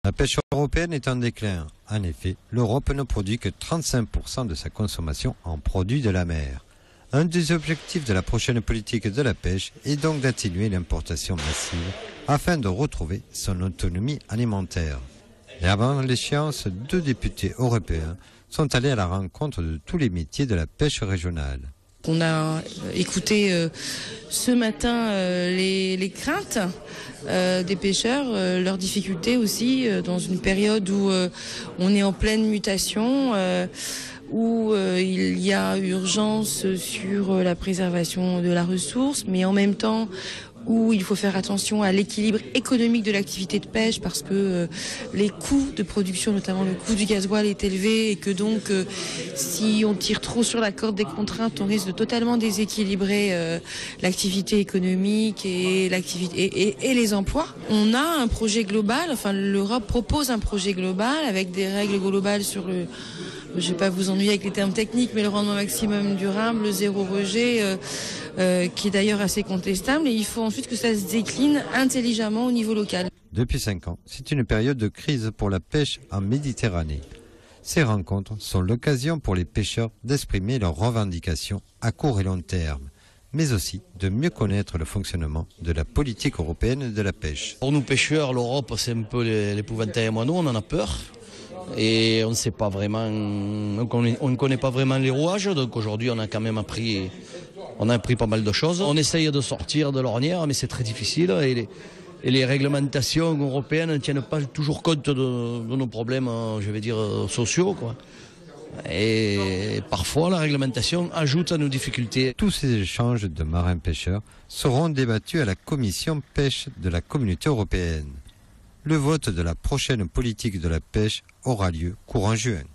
La pêche européenne est en déclin. En effet, l'Europe ne produit que 35% de sa consommation en produits de la mer. Un des objectifs de la prochaine politique de la pêche est donc d'atténuer l'importation massive afin de retrouver son autonomie alimentaire. Et avant l'échéance, 2 députés européens sont allés à la rencontre de tous les métiers de la pêche régionale. On a écouté ce matin les craintes des pêcheurs, leurs difficultés aussi dans une période où on est en pleine mutation, où il y a urgence sur la préservation de la ressource, mais en même temps où il faut faire attention à l'équilibre économique de l'activité de pêche parce que les coûts de production, notamment le coût du gasoil, est élevé et que donc si on tire trop sur la corde des contraintes, on risque de totalement déséquilibrer l'activité économique et les emplois. On a un projet global, enfin l'Europe propose un projet global avec des règles globales sur le... Je ne vais pas vous ennuyer avec les termes techniques, mais le rendement maximum durable, le zéro rejet, qui est d'ailleurs assez contestable. Et il faut ensuite que ça se décline intelligemment au niveau local. Depuis 5 ans, c'est une période de crise pour la pêche en Méditerranée. Ces rencontres sont l'occasion pour les pêcheurs d'exprimer leurs revendications à court et long terme, mais aussi de mieux connaître le fonctionnement de la politique européenne de la pêche. Pour nous pêcheurs, l'Europe, c'est un peu l'épouvantail moineau, on en a peur. Et on ne sait pas vraiment, on ne connaît pas vraiment les rouages, donc aujourd'hui on a quand même appris pas mal de choses. On essaye de sortir de l'ornière, mais c'est très difficile et les réglementations européennes ne tiennent pas toujours compte de nos problèmes, je vais dire, sociaux, quoi. Et parfois la réglementation ajoute à nos difficultés. Tous ces échanges de marins-pêcheurs seront débattus à la commission pêche de la Communauté européenne. Le vote de la prochaine politique de la pêche aura lieu courant juin.